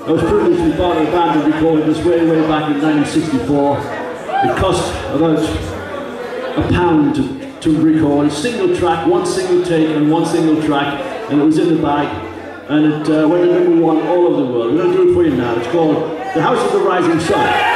I was privileged to be part of the band that recorded this way back in 1964. It cost about £1 to record a single track, one single take and one single track, and it was in the bag, and it went to #1 all over the world. We're going to do it for you now. It's called The House of the Rising Sun.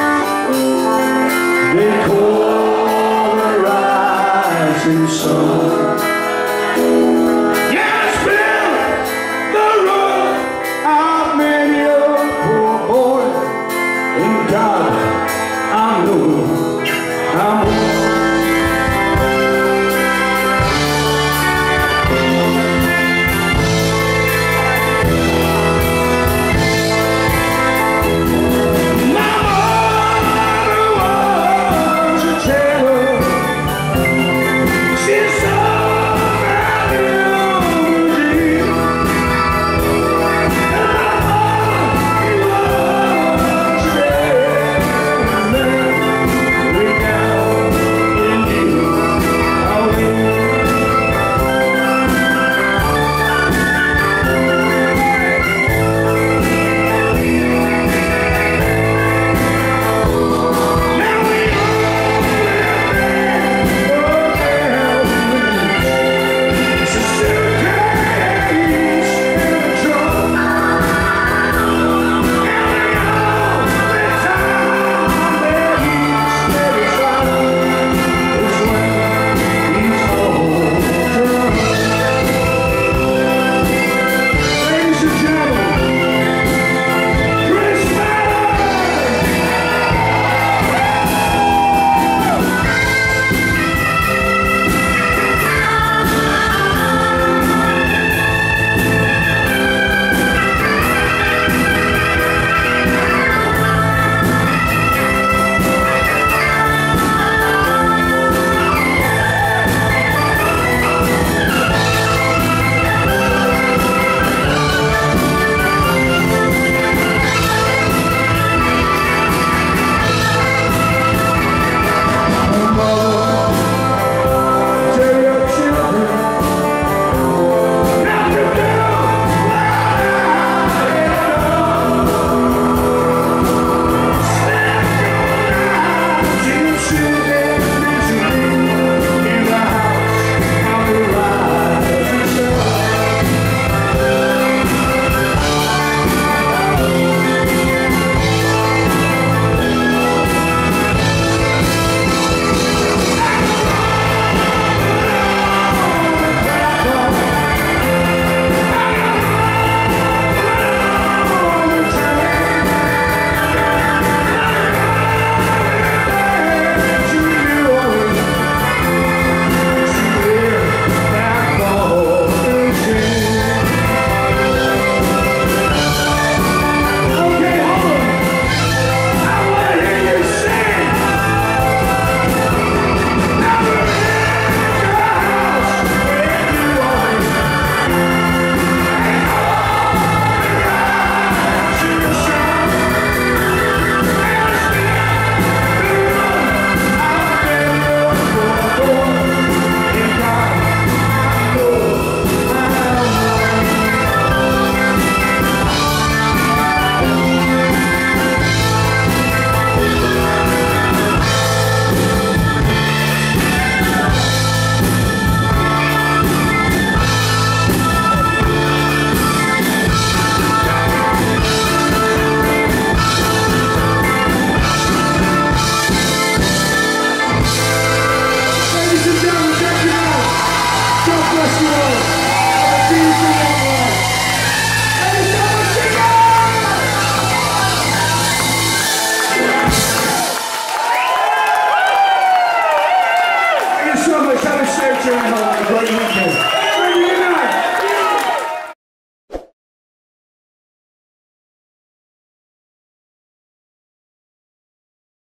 They call the rising sun.